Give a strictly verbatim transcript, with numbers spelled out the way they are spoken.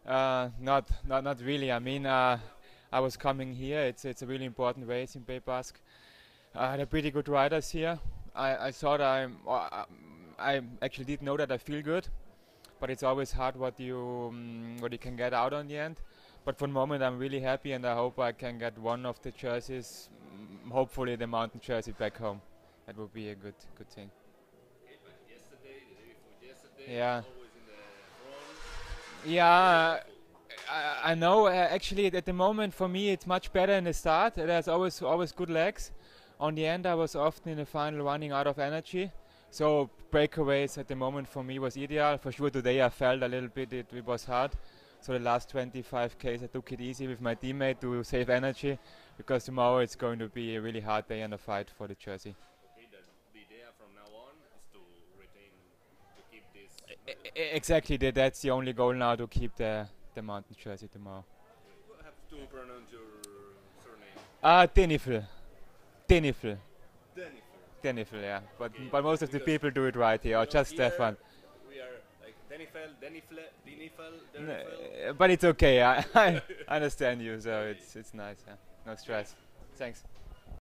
Uh, not, not, not really. I mean, uh, I was coming here. It's it's a really important race in Pays Basque. Uh, they're pretty good riders here. I, I thought I'm. Uh, I actually did know that I feel good, but it's always hard what you um, what you can get out on the end. But for the moment, I'm really happy, and I hope I can get one of the jerseys, mm, hopefully the mountain jersey, back home. That would be a good good thing. Okay, but yesterday, the day before yesterday, Yeah, always in the front, very yeah. awful. I, I know. Uh, actually, at the moment, for me, it's much better in the start. There's always always good legs. On the end, I was often in the final running out of energy. So breakaways at the moment for me was ideal. For sure, today I felt a little bit it, it was hard. So the last twenty-five Ks I took it easy with my teammate to save energy, because tomorrow it's going to be a really hard day and a fight for the jersey. Okay, the, the idea from now on is to retain, to keep this E- medal. e- exactly, that, that's the only goal now, to keep the the mountain jersey tomorrow. You have to pronounce your surname. Ah, Tenifel. Tenifel. Jennifer. Tenifel, yeah. But Okay, but most of the because, people do it right here, or you know, just here Stefan. we are like Denifel, Denifle, Denifel, N- Denifel. uh, but it's okay. I, I understand you, so Okay. it's it's nice. Yeah. No stress. Thanks.